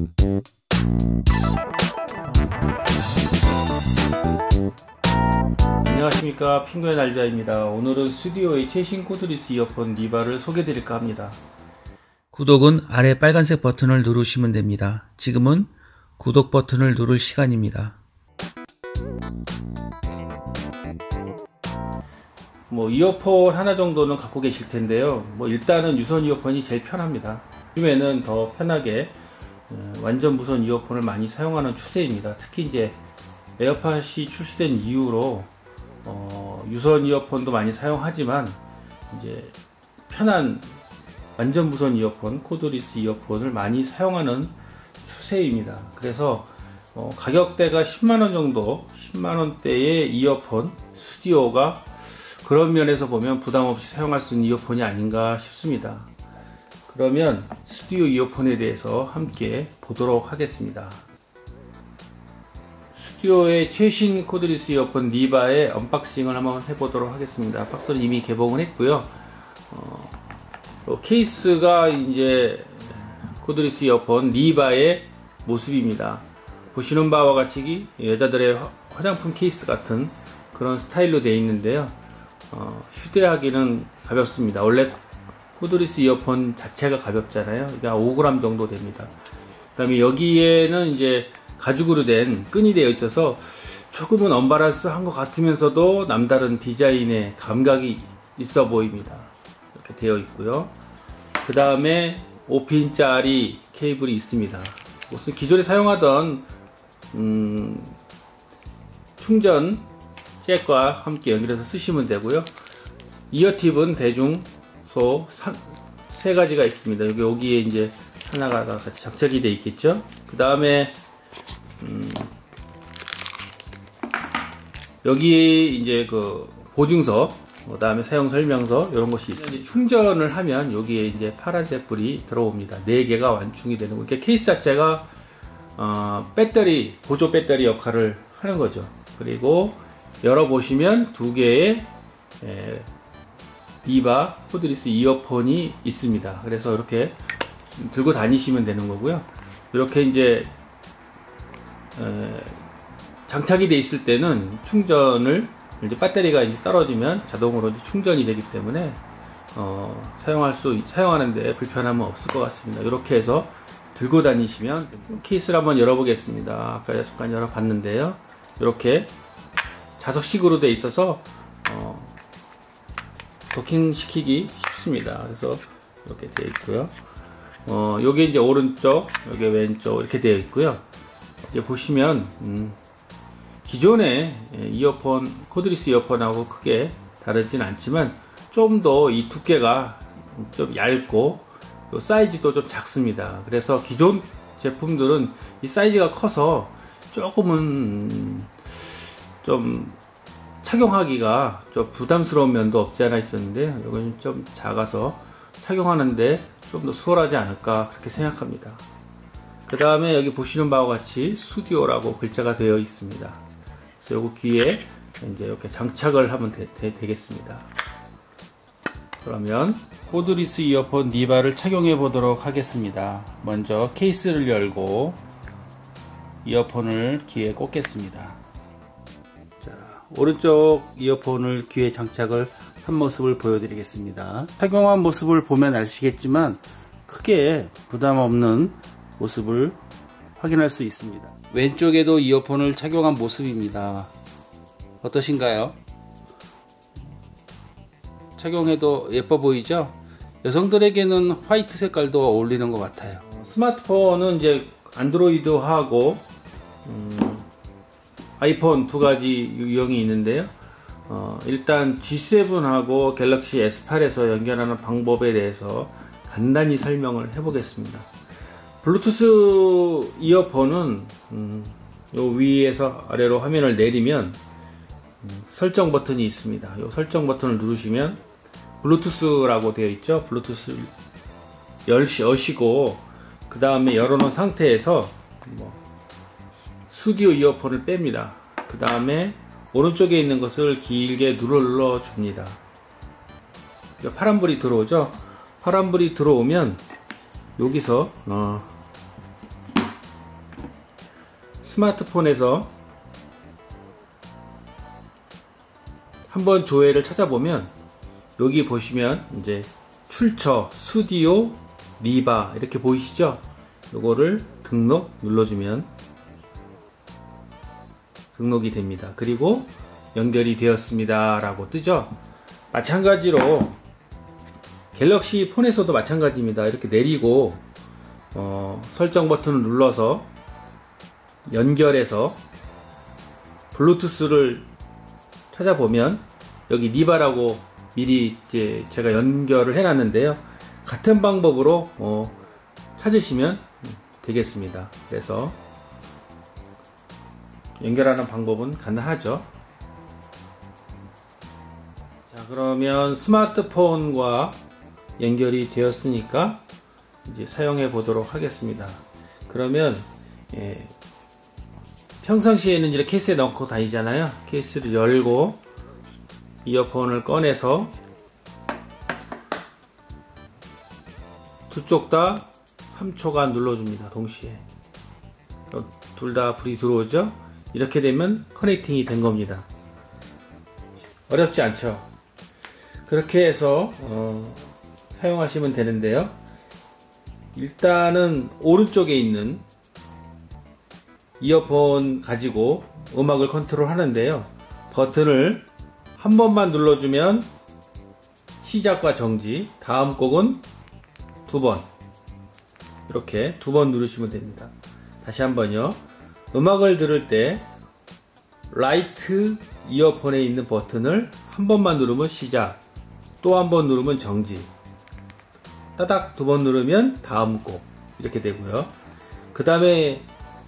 안녕하십니까, 핑구의 날자입니다. 오늘은 스튜디오의 최신 코드리스 이어폰 니바를 소개해 드릴까 합니다. 구독은 아래 빨간색 버튼을 누르시면 됩니다. 지금은 구독 버튼을 누를 시간입니다. 이어폰 하나 정도는 갖고 계실 텐데요. 일단은 유선 이어폰이 제일 편합니다. 요즘에는 더 편하게 완전 무선 이어폰을 많이 사용하는 추세입니다. 특히 이제 에어팟이 출시된 이후로 유선 이어폰도 많이 사용하지만 이제 편한 완전 무선 이어폰, 코드리스 이어폰을 많이 사용하는 추세입니다. 그래서 가격대가 10만원 정도, 10만원대의 이어폰, 스튜디오가 그런 면에서 보면 부담없이 사용할 수 있는 이어폰이 아닌가 싶습니다. 그러면 스튜디오 이어폰에 대해서 함께 보도록 하겠습니다. 스튜디오의 최신 코드리스 이어폰 니바의 언박싱을 한번 해보도록 하겠습니다. 박스는 이미 개봉을 했고요. 케이스가 이제 코드리스 이어폰 니바의 모습입니다. 보시는 바와 같이 여자들의 화장품 케이스 같은 그런 스타일로 되어 있는데요. 휴대하기는 가볍습니다. 원래 코드리스 이어폰 자체가 가볍잖아요. 이게 5g 정도 됩니다. 그 다음에 여기에는 이제 가죽으로 된 끈이 되어 있어서 조금은 언밸런스한 것 같으면서도 남다른 디자인의 감각이 있어 보입니다. 이렇게 되어 있고요. 그 다음에 5핀짜리 케이블이 있습니다. 무슨 기존에 사용하던 충전 잭과 함께 연결해서 쓰시면 되고요. 이어팁은 대중소 3가지가 있습니다. 여기에 이제 하나가 같이 장착이 되어 있겠죠. 그 다음에 여기에 이제 그 보증서, 그 다음에 사용 설명서 이런 것이 있습니다. 충전을 하면 여기에 이제 파란색 불이 들어옵니다. 4개가 완충이 되는 거. 이렇게 케이스 자체가 배터리, 보조 배터리 역할을 하는 거죠. 그리고 열어보시면 2개의 니바 코드리스 이어폰이 있습니다. 그래서 이렇게 들고 다니시면 되는 거고요. 이렇게 이제 장착이 돼 있을 때는 충전을 이제 배터리가 이제 떨어지면 자동으로 이제 충전이 되기 때문에 사용하는데 불편함은 없을 것 같습니다. 이렇게 해서 들고 다니시면 케이스를 한번 열어보겠습니다. 아까 잠깐 열어봤는데요. 이렇게 자석식으로 되어 있어서 도킹 시키기 쉽습니다. 그래서 이렇게 되어 있고요. 요게 이제 오른쪽, 요게 왼쪽 이렇게 되어 있고요. 이제 보시면 기존의 이어폰, 코드리스 이어폰하고 크게 다르진 않지만 좀 더 이 두께가 좀 얇고 사이즈도 좀 작습니다. 그래서 기존 제품들은 이 사이즈가 커서 조금은 좀 착용하기가 좀 부담스러운 면도 없지 않아 있었는데 이건 좀 작아서 착용하는데 좀 더 수월하지 않을까 그렇게 생각합니다. 그 다음에 여기 보시는 바와 같이 스튜디오라고 글자가 되어 있습니다. 그래서 여기 귀에 이제 이렇게 장착을 하면 되겠습니다. 그러면 코드리스 이어폰 니바를 착용해 보도록 하겠습니다. 먼저 케이스를 열고 이어폰을 귀에 꽂겠습니다. 자, 오른쪽 이어폰을 귀에 장착을 한 모습을 보여드리겠습니다. 착용한 모습을 보면 아시겠지만 크게 부담 없는 모습을 확인할 수 있습니다. 왼쪽에도 이어폰을 착용한 모습입니다. 어떠신가요? 착용해도 예뻐 보이죠? 여성들에게는 화이트 색깔도 어울리는 것 같아요. 스마트폰은 이제 안드로이드하고 아이폰 2가지 유형이 있는데요. 일단 G7하고 갤럭시 S8에서 연결하는 방법에 대해서 간단히 설명을 해보겠습니다. 블루투스 이어폰은 요 위에서 아래로 화면을 내리면 설정 버튼이 있습니다. 요 설정 버튼을 누르시면 블루투스라고 되어 있죠. 블루투스 여시고 그 다음에 열어놓은 상태에서 스튜디오 이어폰을 뺍니다. 그 다음에 오른쪽에 있는 것을 길게 눌러 줍니다. 파란불이 들어오죠. 파란불이 들어오면 여기서 스마트폰에서 한번 조회를 찾아보면 여기 보시면 이제 출처, 스튜디오, 리바 이렇게 보이시죠? 요거를 등록 눌러주면 등록이 됩니다. 그리고 연결이 되었습니다 라고 뜨죠? 마찬가지로 갤럭시 폰에서도 마찬가지입니다. 이렇게 내리고 설정 버튼을 눌러서 연결해서 블루투스를 찾아보면 여기 리바라고 미리 이제 제가 연결을 해 놨는데요. 같은 방법으로 찾으시면 되겠습니다. 그래서 연결하는 방법은 간단하죠. 자, 그러면 스마트폰과 연결이 되었으니까 이제 사용해 보도록 하겠습니다. 그러면 평상시에는 이렇게 케이스에 넣고 다니잖아요. 케이스를 열고 이어폰을 꺼내서 두 쪽 다 3초간 눌러줍니다. 동시에 둘 다 불이 들어오죠. 이렇게 되면 커넥팅이 된 겁니다. 어렵지 않죠. 그렇게 해서 사용하시면 되는데요. 일단은 오른쪽에 있는 이어폰 가지고 음악을 컨트롤 하는데요. 버튼을 한 번만 눌러주면 시작과 정지, 다음 곡은 두 번, 이렇게 두 번 누르시면 됩니다. 다시 한번요. 음악을 들을 때 라이트 이어폰에 있는 버튼을 한 번만 누르면 시작, 또 한 번 누르면 정지, 따닥 두 번 누르면 다음 곡, 이렇게 되고요. 그 다음에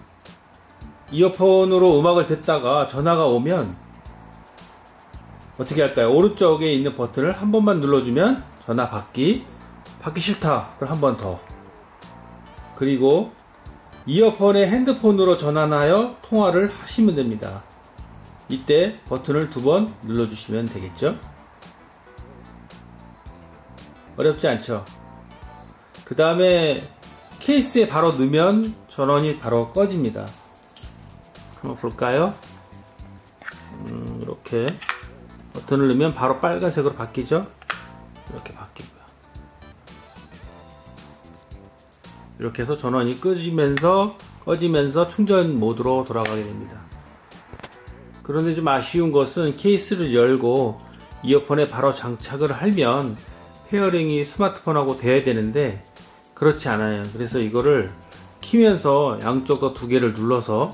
이어폰으로 음악을 듣다가 전화가 오면 어떻게 할까요? 오른쪽에 있는 버튼을 한 번만 눌러주면 전화 받기 싫다, 그럼 한 번 더, 그리고 이어폰에 핸드폰으로 전환하여 통화를 하시면 됩니다. 이때 버튼을 두 번 눌러주시면 되겠죠? 어렵지 않죠? 그 다음에 케이스에 바로 넣으면 전원이 바로 꺼집니다. 한번 볼까요? 이렇게 버튼을 넣으면 바로 빨간색으로 바뀌죠? 이렇게 바뀌고요. 이렇게 해서 전원이 꺼지면서 충전 모드로 돌아가게 됩니다. 그런데 좀 아쉬운 것은 케이스를 열고 이어폰에 바로 장착을 하면 페어링이 스마트폰하고 돼야 되는데 그렇지 않아요. 그래서 이거를 키면서 양쪽 다 두 개를 눌러서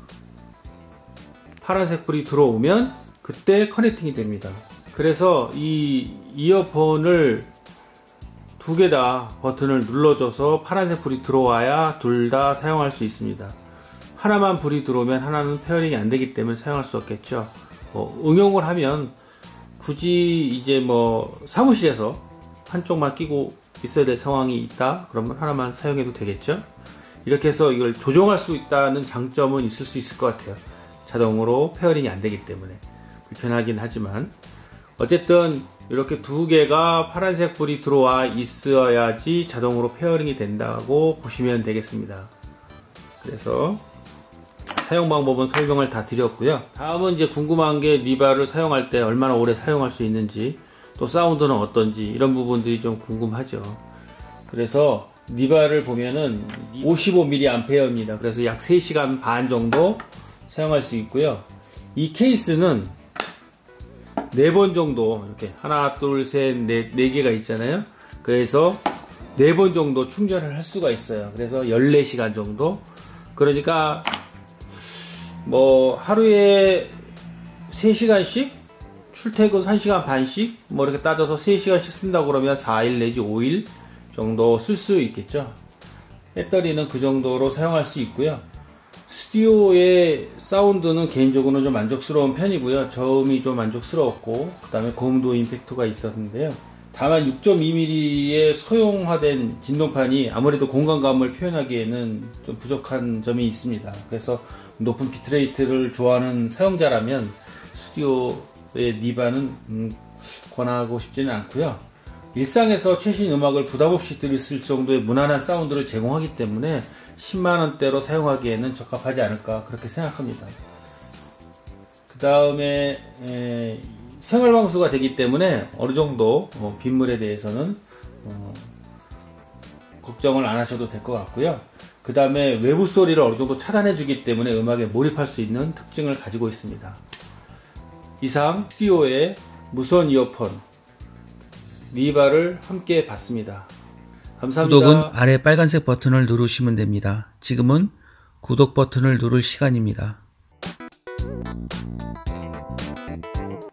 파란색 불이 들어오면 그때 커넥팅이 됩니다. 그래서 이 이어폰을 두 개 다 버튼을 눌러줘서 파란색 불이 들어와야 둘 다 사용할 수 있습니다. 하나만 불이 들어오면 하나는 페어링이 안 되기 때문에 사용할 수 없겠죠. 응용을 하면 굳이 이제 사무실에서 한쪽만 끼고 있어야 될 상황이 있다 그러면 하나만 사용해도 되겠죠. 이렇게 해서 이걸 조정할 수 있다는 장점은 있을 수 있을 것 같아요. 자동으로 페어링이 안 되기 때문에 불편하긴 하지만 어쨌든 이렇게 두 개가 파란색 불이 들어와 있어야지 자동으로 페어링이 된다고 보시면 되겠습니다. 그래서 사용 방법은 설명을 다 드렸고요. 다음은 이제 궁금한 게 리바를 사용할 때 얼마나 오래 사용할 수 있는지, 또 사운드는 어떤지, 이런 부분들이 좀 궁금하죠. 그래서 리바를 보면은 55mAh입니다. 그래서 약 3시간 반 정도 사용할 수 있고요. 이 케이스는 4번 정도 이렇게 하나 둘 셋 넷 4개가 있잖아요. 그래서 4번 정도 충전을 할 수가 있어요. 그래서 14시간 정도, 그러니까 하루에 3시간씩 출퇴근 1시간 반씩 이렇게 따져서 3시간씩 쓴다고 그러면 4일 내지 5일 정도 쓸 수 있겠죠. 배터리는 그 정도로 사용할 수 있고요. 스튜디오의 사운드는 개인적으로는 좀 만족스러운 편이고요. 저음이 좀 만족스러웠고, 그 다음에 고음도 임팩트가 있었는데요. 다만 6.2mm의 소형화된 진동판이 아무래도 공간감을 표현하기에는 좀 부족한 점이 있습니다. 그래서 높은 비트레이트를 좋아하는 사용자라면 스튜디오의 리바는 권하고 싶지는 않고요. 일상에서 최신 음악을 부담없이 들을 정도의 무난한 사운드를 제공하기 때문에 10만원대로 사용하기에는 적합하지 않을까 그렇게 생각합니다. 그 다음에 생활방수가 되기 때문에 어느정도 빗물에 대해서는 걱정을 안 하셔도 될 것 같고요. 그 다음에 외부 소리를 어느 정도 차단해 주기 때문에 음악에 몰입할 수 있는 특징을 가지고 있습니다. 이상 스튜디오의 무선 이어폰 리바를 함께 봤습니다. 감사합니다. 구독은 아래 빨간색 버튼을 누르시면 됩니다. 지금은 구독 버튼을 누를 시간입니다.